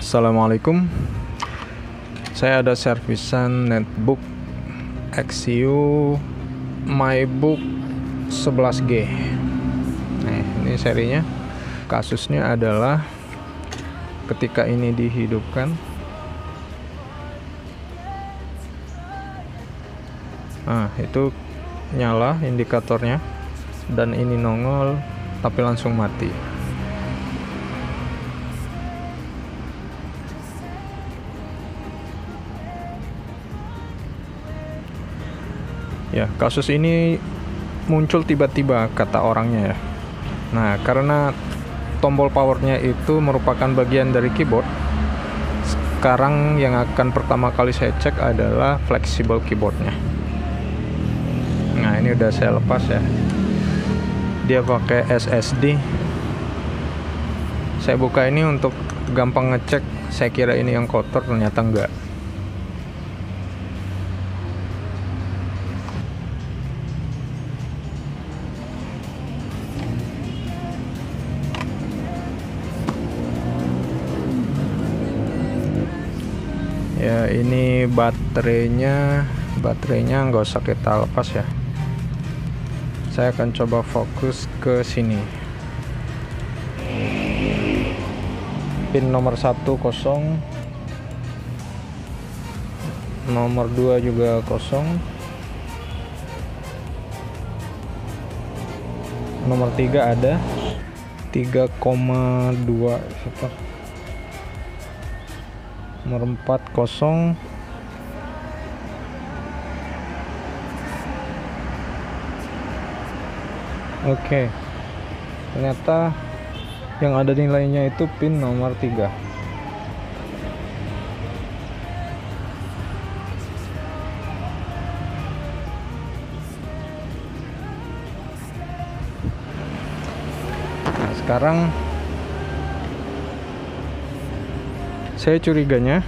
Assalamualaikum. Saya ada servisan netbook XU MyBook 11G. Nah, ini serinya. Kasusnya adalah ketika ini dihidupkan, nah itu nyala indikatornya, dan ini nongol tapi langsung mati. Ya, kasus ini muncul tiba-tiba kata orangnya ya. Nah, karena tombol powernya itu merupakan bagian dari keyboard, sekarang yang akan pertama kali saya cek adalah fleksibel keyboardnya. Nah, ini udah saya lepas ya. Dia pakai SSD. Saya buka ini untuk gampang ngecek. Saya kira ini yang kotor, ternyata enggak. Ya, ini baterainya nggak usah kita lepas ya. Saya akan coba fokus ke sini. Pin nomor 1 kosong, nomor 2 juga kosong, nomor 3 ada 3,2 sekitar. Nomor 4 kosong. Oke. Ternyata yang ada nilainya itu pin nomor 3. Nah, sekarang saya curiganya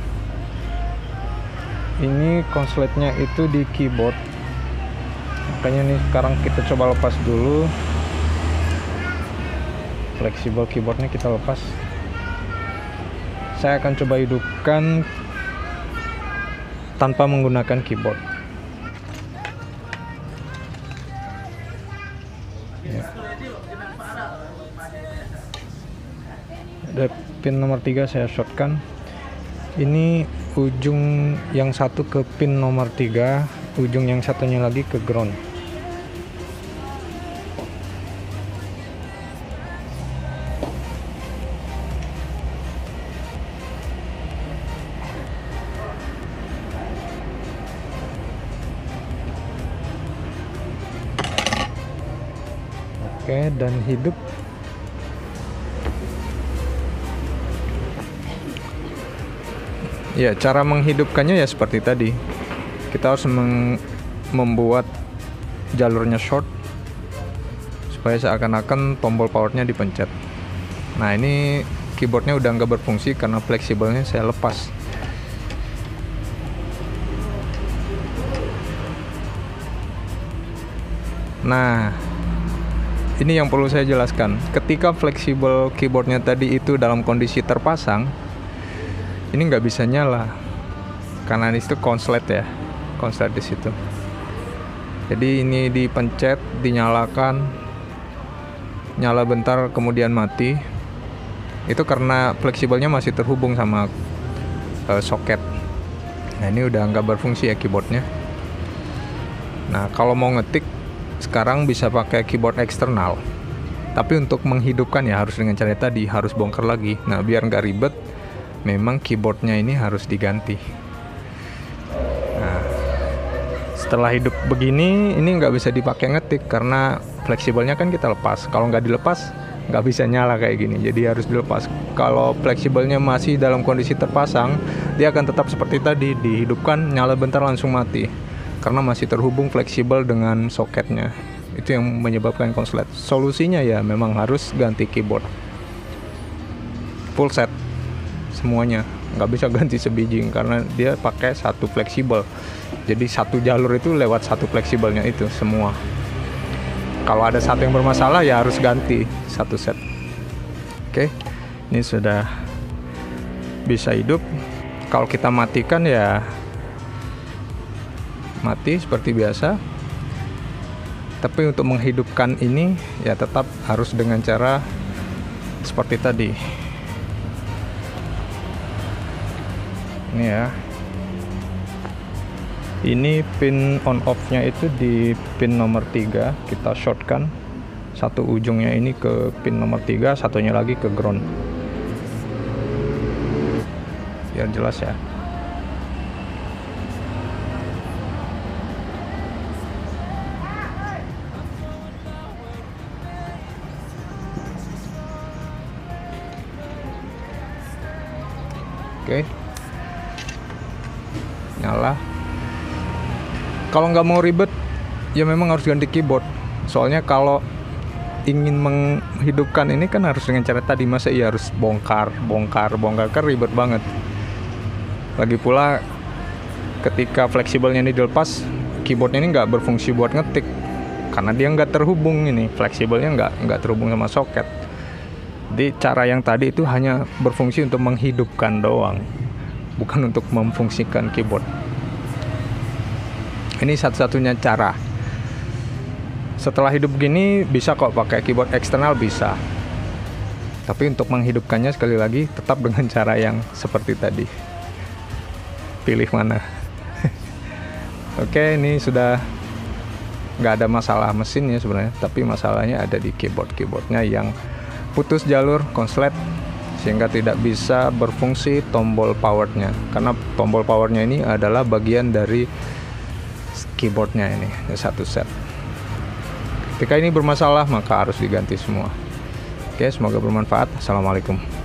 ini konsletnya itu di keyboard. Makanya nih sekarang kita coba lepas dulu. Fleksibel keyboardnya kita lepas. Saya akan coba hidupkan tanpa menggunakan keyboard ya. Ada pin nomor 3 saya shortkan. Ini ujung yang satu ke pin nomor 3, ujung yang satunya lagi ke ground. Oke, dan hidup. Ya, cara menghidupkannya ya seperti tadi. Kita harus membuat jalurnya short supaya seakan-akan tombol powernya dipencet. Nah, ini keyboardnya udah nggak berfungsi karena fleksibelnya saya lepas. Nah, ini yang perlu saya jelaskan. Ketika fleksibel keyboardnya tadi itu dalam kondisi terpasang, ini nggak bisa nyala karena ini itu konslet ya, konslet di situ. Jadi ini dipencet, dinyalakan, nyala bentar kemudian mati. Itu karena fleksibelnya masih terhubung sama soket. Nah, ini udah nggak berfungsi ya keyboardnya. Nah, kalau mau ngetik sekarang bisa pakai keyboard eksternal. Tapi untuk menghidupkan ya harus dengan cara tadi, harus bongkar lagi. Nah, biar nggak ribet, memang keyboardnya ini harus diganti. Nah, setelah hidup begini, ini nggak bisa dipakai ngetik karena fleksibelnya kan kita lepas. Kalau nggak dilepas, nggak bisa nyala kayak gini. Jadi harus dilepas. Kalau fleksibelnya masih dalam kondisi terpasang, dia akan tetap seperti tadi, dihidupkan, nyala bentar langsung mati. Karena masih terhubung fleksibel dengan soketnya. Itu yang menyebabkan konslet. Solusinya ya memang harus ganti keyboard. Full set. Semuanya nggak bisa ganti sebiji karena dia pakai satu fleksibel, jadi satu jalur itu lewat satu fleksibelnya itu semua. Kalau ada satu yang bermasalah ya harus ganti satu set. Oke, ini sudah bisa hidup. Kalau kita matikan ya mati seperti biasa. Tapi untuk menghidupkan ini ya tetap harus dengan cara seperti tadi. Ini ya. Ini pin on off-nya itu di pin nomor 3, kita shortkan satu ujungnya ini ke pin nomor 3, satunya lagi ke ground. Biar jelas ya. Oke. Nyala. Kalau nggak mau ribet, ya memang harus ganti keyboard. Soalnya kalau ingin menghidupkan ini kan harus dengan cara tadi, masa iya harus bongkar kan ribet banget. Lagi pula ketika fleksibelnya ini dilepas, keyboardnya ini nggak berfungsi buat ngetik karena dia nggak terhubung, ini fleksibelnya nggak terhubung sama soket. Jadi cara yang tadi itu hanya berfungsi untuk menghidupkan doang, bukan untuk memfungsikan keyboard. Ini satu-satunya cara. Setelah hidup gini bisa kok pakai keyboard eksternal, bisa. Tapi untuk menghidupkannya sekali lagi tetap dengan cara yang seperti tadi. Pilih mana. Oke, ini sudah nggak ada masalah mesinnya sebenarnya, tapi masalahnya ada di keyboardnya yang putus jalur konslet sehingga tidak bisa berfungsi tombol powernya, karena tombol powernya ini adalah bagian dari keyboardnya ini satu set. Ketika ini bermasalah maka harus diganti semua. Oke, semoga bermanfaat. Assalamualaikum.